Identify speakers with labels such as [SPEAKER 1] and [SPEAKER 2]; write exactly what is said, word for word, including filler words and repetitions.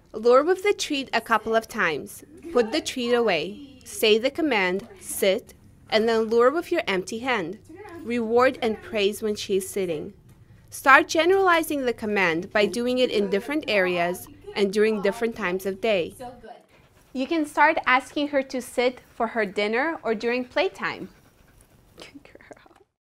[SPEAKER 1] Lure with the treat a couple of times. Put the treat away. Say the command, sit, and then lure with your empty hand. Reward and praise when she is sitting. Start generalizing the command by doing it in different areas and during different times of day. You can start asking her to sit for her dinner or during playtime.